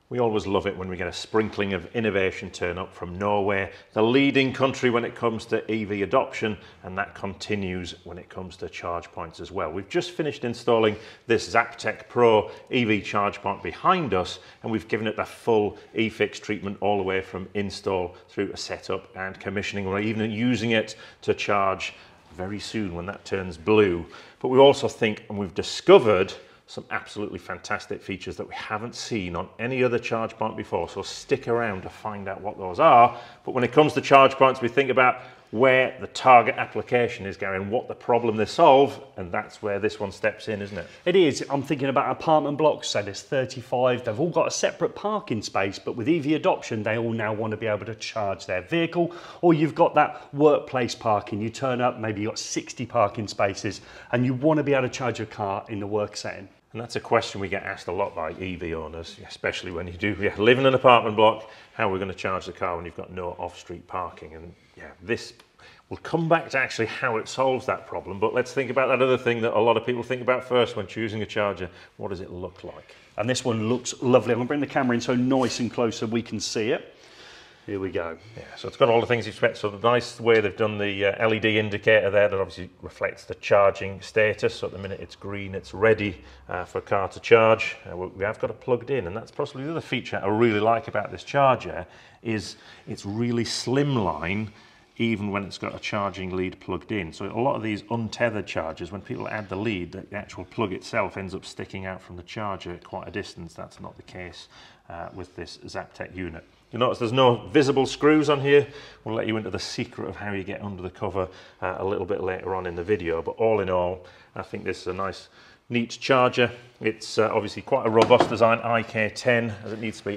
We always love it when we get a sprinkling of innovation turn up from Norway, the leading country when it comes to EV adoption, and that continues when it comes to charge points as well. We've just finished installing this Zaptec Pro EV charge point behind us, and we've given it the full eFIXX treatment all the way from install through to setup and commissioning. We're even using it to charge very soon when that turns blue. But we also think, and we've discovered, some absolutely fantastic features that we haven't seen on any other charge point before, so stick around to find out what those are. But when it comes to charge points, we think about where the target application is going, what the problem they solve, and that's where this one steps in, isn't it? It is. I'm thinking about apartment blocks, so there's 35, they've all got a separate parking space, but with EV adoption, they all now want to be able to charge their vehicle, or you've got that workplace parking, you turn up, maybe you've got 60 parking spaces, and you want to be able to charge your car in the work setting. And that's a question we get asked a lot by EV owners, especially when you do live in an apartment block, how we're going to charge the car when you've got no off-street parking. And yeah, this will come back to actually how it solves that problem, but let's think about that other thing that a lot of people think about first when choosing a charger. What does it look like? And this one looks lovely. I'm going to bring the camera in so nice and close so we can see it. Here we go. Yeah, so it's got all the things you expect. So the nice way they've done the LED indicator there that obviously reflects the charging status. So at the minute it's green, it's ready for a car to charge. We have got it plugged in, and that's possibly the other feature I really like about this charger is it's really slimline even when it's got a charging lead plugged in. So a lot of these untethered chargers, when people add the lead, the actual plug itself ends up sticking out from the charger at quite a distance. That's not the case with this Zaptec unit. You notice there's no visible screws on here. We'll let you into the secret of how you get under the cover a little bit later on in the video. But all in all, I think this is a nice, neat charger. It's obviously quite a robust design, IK10, as it needs to be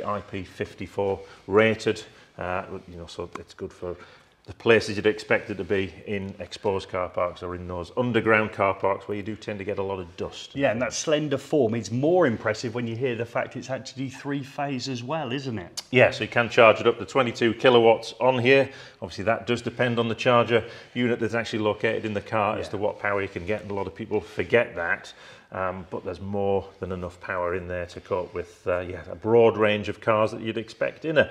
IP54 rated. So it's good for the places you'd expect it to be in exposed car parks or in those underground car parks where you do tend to get a lot of dust. Yeah, and that slender form is more impressive when you hear the fact it's actually 3-phase as well, isn't it? Yeah, so you can charge it up to 22 kilowatts on here. Obviously that does depend on the charger unit that's actually located in the car as to what power you can get, and a lot of people forget that. But there's more than enough power in there to cope with a broad range of cars that you'd expect in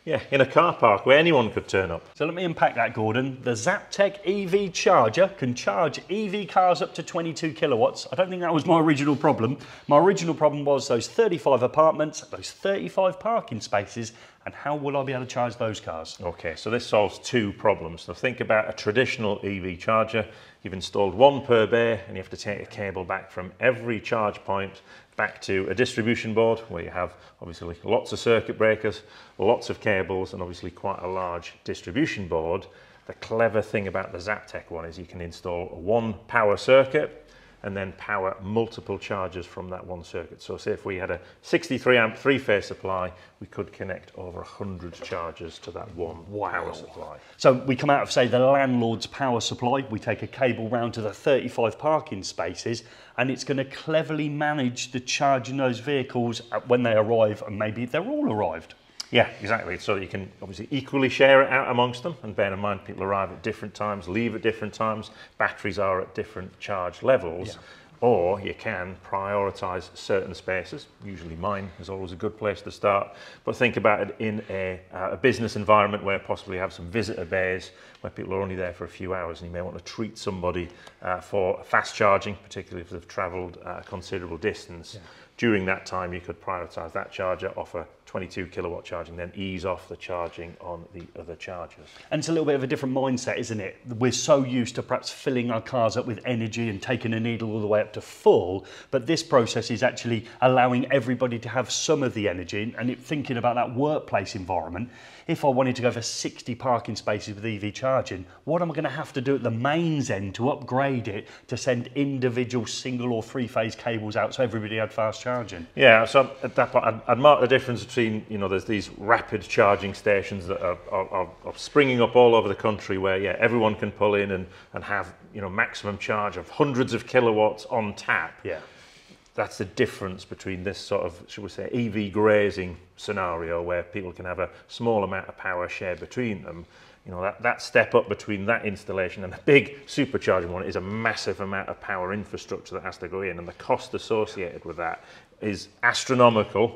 a car park where anyone could turn up. So let me unpack that, Gordon. The Zaptec EV charger can charge EV cars up to 22 kilowatts. I don't think that was my original problem. My original problem was those 35 apartments, those 35 parking spaces, and how will I be able to charge those cars? Okay, so this solves two problems. So think about a traditional EV charger. You've installed one per bay, and you have to take a cable back from every charge point back to a distribution board where you have obviously lots of circuit breakers, lots of cables, and obviously quite a large distribution board. The clever thing about the Zaptec one is you can install one power circuit and then power multiple chargers from that one circuit. So say if we had a 63 amp 3-phase supply, we could connect over 100 chargers to that one power supply. So we come out of, say, the landlord's power supply, we take a cable round to the 35 parking spaces, and it's going to cleverly manage the charging those vehicles when they arrive, and maybe they're all arrived. Yeah, exactly. So you can obviously equally share it out amongst them, and bear in mind people arrive at different times, leave at different times, batteries are at different charge levels, or you can prioritise certain spaces. Usually mine is always a good place to start, but think about it in a business environment where possibly you have some visitor bays where people are only there for a few hours, and you may want to treat somebody for fast charging, particularly if they've travelled a considerable distance. Yeah. During that time, you could prioritise that charger, offer 22 kilowatt charging, then ease off the charging on the other chargers. And it's a little bit of a different mindset, isn't it? We're so used to perhaps filling our cars up with energy and taking a needle all the way up to full, but this process is actually allowing everybody to have some of the energy, and thinking about that workplace environment. If I wanted to go for 60 parking spaces with EV charging, what am I going to have to do at the mains end to upgrade it to send individual single or 3-phase cables out so everybody had fast charging? Yeah, so at that point, I'd mark the difference between, there's these rapid charging stations that are springing up all over the country where, everyone can pull in and have, maximum charge of hundreds of kilowatts on tap. Yeah. That's the difference between this sort of, should we say, EV grazing scenario where people can have a small amount of power shared between them. That step up between that installation and the big supercharging one is a massive amount of power infrastructure that has to go in, and the cost associated with that is astronomical.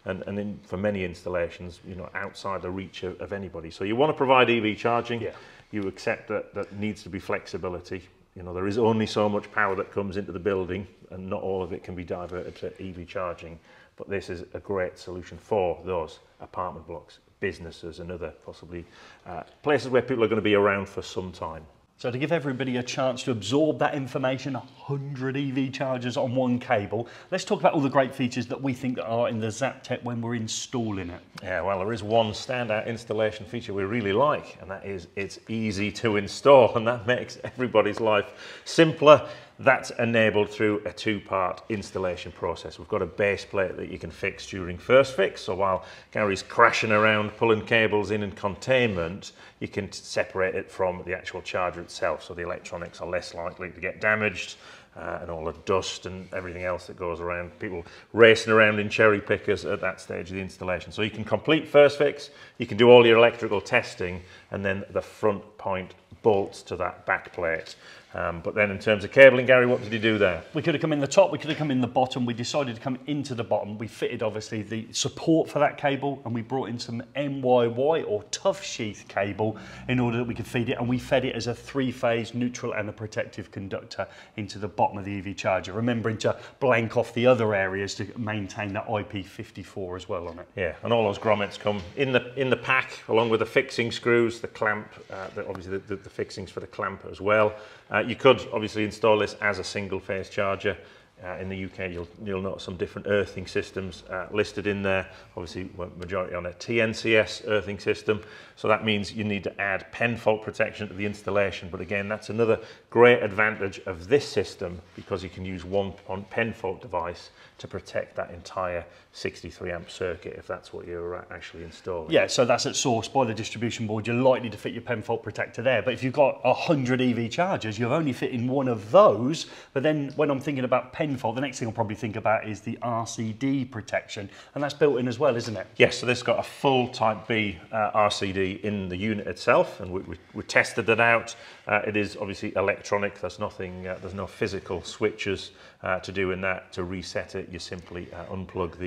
and for many installations, you know, outside the reach of anybody. So you want to provide EV charging. Yeah. You accept that needs to be flexibility. You know, there is only so much power that comes into the building, and not all of it can be diverted to EV charging. But this is a great solution for those apartment blocks, businesses, and other possibly places where people are going to be around for some time. So to give everybody a chance to absorb that information, 100 EV chargers on one cable, let's talk about all the great features that we think are in the Zaptec when we're installing it. Yeah, well, there is one standout installation feature we really like, and that is it's easy to install, and that makes everybody's life simpler. That's enabled through a two-part installation process. We've got a base plate that you can fix during first fix, so while Gary's crashing around pulling cables in containment, you can separate it from the actual charger itself, so the electronics are less likely to get damaged, and all the dust and everything else that goes around, people racing around in cherry pickers at that stage of the installation. So you can complete first fix, you can do all your electrical testing, and then the front point bolts to that back plate. But then in terms of cabling, Gary, what did you do there? We could have come in the top, we could have come in the bottom. We decided to come into the bottom. We fitted obviously the support for that cable, and we brought in some MYY or tough sheath cable in order that we could feed it, and we fed it as a 3-phase neutral and a protective conductor into the bottom of the EV charger, remembering to blank off the other areas to maintain that IP54 as well on it. Yeah, and all those grommets come in the pack, along with the fixing screws, the clamp, obviously the fixings for the clamp as well. You could obviously install this as a single phase charger. In the UK, you'll notice some different earthing systems listed in there. Obviously, majority on a TNC-S earthing system. So that means you need to add PEN fault protection to the installation. But again, that's another great advantage of this system, because you can use one PEN fault device to protect that entire 63 amp circuit if that's what you're actually installing. Yeah, so that's at source by the distribution board. You're likely to fit your PEN fault protector there. But if you've got 100 EV chargers, you're only fitting one of those. But then when I'm thinking about PEN fault, the next thing I'll probably think about is the RCD protection, and that's built in as well, isn't it? Yes, so this has got a full Type B RCD in the unit itself, and we tested that out. It is obviously electronic. There's nothing, there's no physical switches to do in that. To reset it, you simply unplug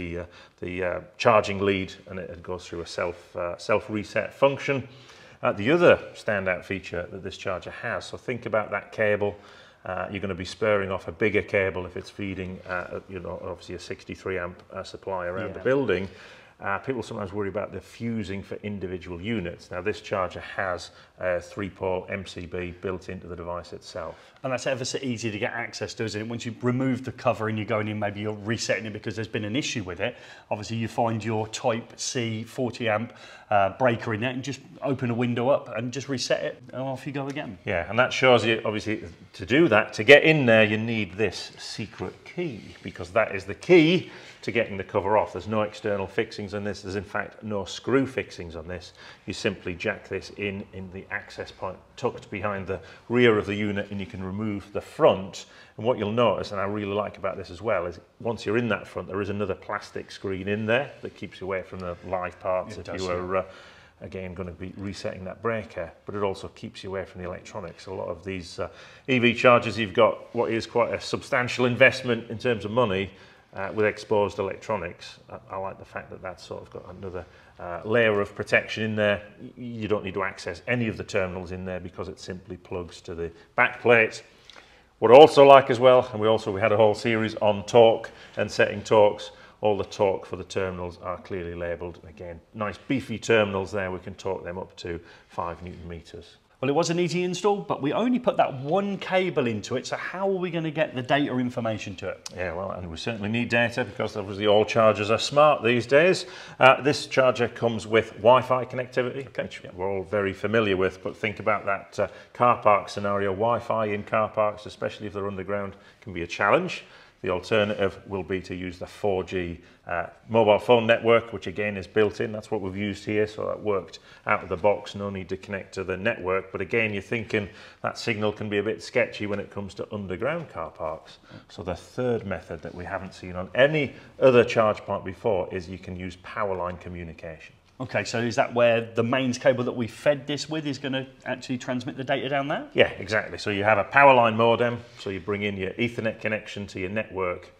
the charging lead, and it goes through a self reset function. The other standout feature that this charger has, so think about that cable. You're going to be spurring off a bigger cable if it's feeding, you know, obviously a 63 amp supply around the building. People sometimes worry about the fusing for individual units. Now this charger has a 3-pole MCB built into the device itself. And that's ever so easy to get access to, isn't it? Once you remove the cover and you're going in, maybe you're resetting it because there's been an issue with it. Obviously you find your Type C 40 amp breaker in there and just open a window up and just reset it, and off you go again. Yeah, and that shows you, obviously, to do that, to get in there, you need this secret key, because that is the key to getting the cover off. There's no external fixings on this. There's in fact no screw fixings on this. You simply jack this in the access point tucked behind the rear of the unit, and you can remove the front. And what you'll notice, and I really like about this as well, is once you're in that front, there is another plastic screen in there that keeps you away from the live parts if you are again going to be resetting that breaker, but it also keeps you away from the electronics. A lot of these EV chargers, you've got what is quite a substantial investment in terms of money with exposed electronics. I like the fact that that's sort of got another layer of protection in there. You don't need to access any of the terminals in there because it simply plugs to the back plate. What I also like as well, and we had a whole series on torque and setting torques. All the torque for the terminals are clearly labelled. Again, nice beefy terminals there. We can torque them up to 5 Newton meters. Well, it was an easy install, but we only put that one cable into it, so how are we going to get the data information to it? Yeah, well, and we certainly need data, because obviously all chargers are smart these days. This charger comes with Wi-Fi connectivity, which we're all very familiar with, but think about that car park scenario. Wi-Fi in car parks, especially if they're underground, can be a challenge. The alternative will be to use the 4G mobile phone network, which again is built in. That's what we've used here, so that worked out of the box. No need to connect to the network. But again, you're thinking that signal can be a bit sketchy when it comes to underground car parks. So the third method that we haven't seen on any other charge point before is you can use power line communication. Okay, so is that where the mains cable that we fed this with is going to actually transmit the data down there? Yeah, exactly. So you have a power line modem, so you bring in your Ethernet connection to your network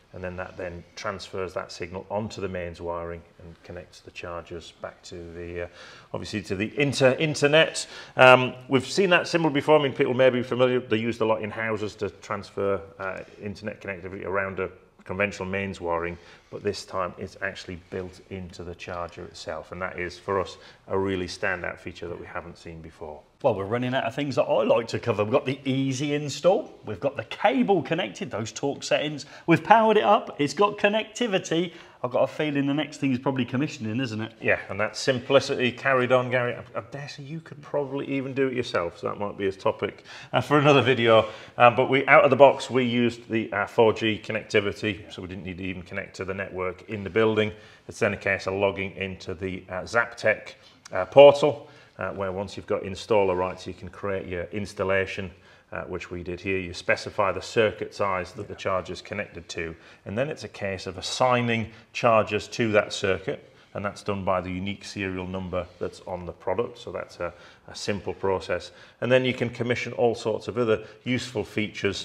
and then that then transfers that signal onto the mains wiring and connects the chargers back to the, obviously to the internet. We've seen that symbol before. I mean, people may be familiar, they're used a lot in houses to transfer internet connectivity around a conventional mains wiring, but this time it's actually built into the charger itself, and that is for us a really standout feature that we haven't seen before. Well, we're running out of things that I like to cover. We've got the easy install, we've got the cable connected, those torque settings, we've powered it up, it's got connectivity. I've got a feeling the next thing is probably commissioning, isn't it? Yeah, and that simplicity carried on, Gary. I dare say you could probably even do it yourself, so that might be a topic for another video. But out of the box, we used the 4G connectivity, so we didn't need to even connect to the network in the building. It's then a case of logging into the Zaptec portal, where once you've got installer rights, you can create your installation, which we did here. You specify the circuit size that the charger is connected to, and then it's a case of assigning chargers to that circuit, and that's done by the unique serial number that's on the product, so that's a simple process. And then you can commission all sorts of other useful features,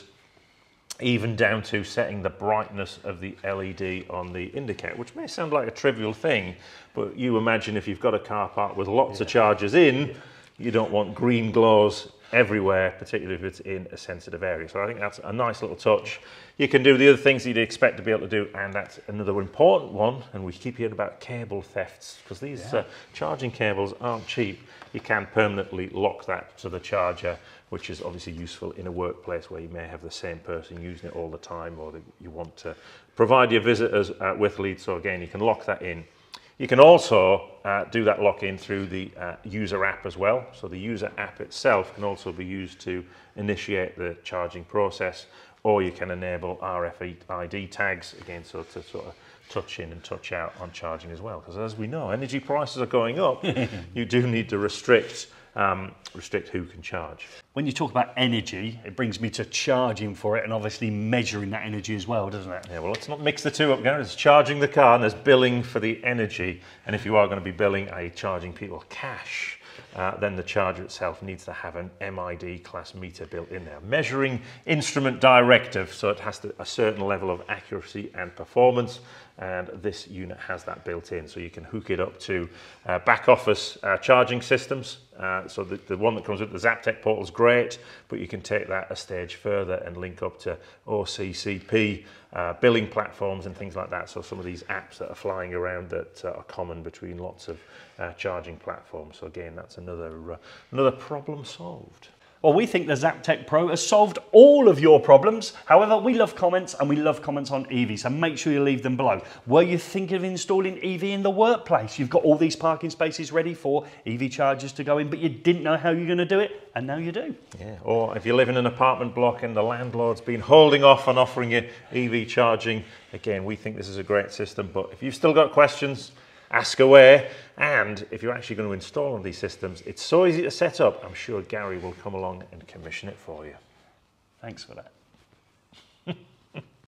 even down to setting the brightness of the LED on the indicator, which may sound like a trivial thing, but you imagine if you've got a car park with lots of chargers in, you don't want green glows everywhere, particularly if it's in a sensitive area. So I think that's a nice little touch. You can do the other things you'd expect to be able to do, and that's another important one, and we keep hearing about cable thefts, because these charging cables aren't cheap. You can permanently lock that to the charger, which is obviously useful in a workplace where you may have the same person using it all the time, or you want to provide your visitors with leads. So again, you can lock that in. You can also do that lock-in through the user app as well. So the user app itself can also be used to initiate the charging process, or you can enable RFID tags, again, so to sort of touch in and touch out on charging as well. Because as we know, energy prices are going up. You do need to restrict who can charge. When you talk about energy, it brings me to charging for it and obviously measuring that energy as well, doesn't it? Yeah, well, let's not mix the two up, Gary. There's charging the car and there's billing for the energy. And if you are going to be billing, charging people cash, then the charger itself needs to have an MID class meter built in there. Measuring instrument directive, so it has a certain level of accuracy and performance, and this unit has that built in, so you can hook it up to back office charging systems. So the one that comes with the Zaptec portal is great, but you can take that a stage further and link up to OCPP billing platforms and things like that. So some of these apps that are flying around that are common between lots of charging platforms. So again, that's another problem solved. Well, we think the Zaptec Pro has solved all of your problems. However, we love comments, and we love comments on EV, so make sure you leave them below. Were you thinking of installing EV in the workplace? You've got all these parking spaces ready for EV chargers to go in, but you didn't know how you're going to do it, and now you do. Yeah. Or if you live in an apartment block and the landlord's been holding off on offering you EV charging, again, we think this is a great system, but if you've still got questions, ask away. And if you're actually going to install one of these systems, it's so easy to set up. I'm sure Gary will come along and commission it for you. Thanks for that.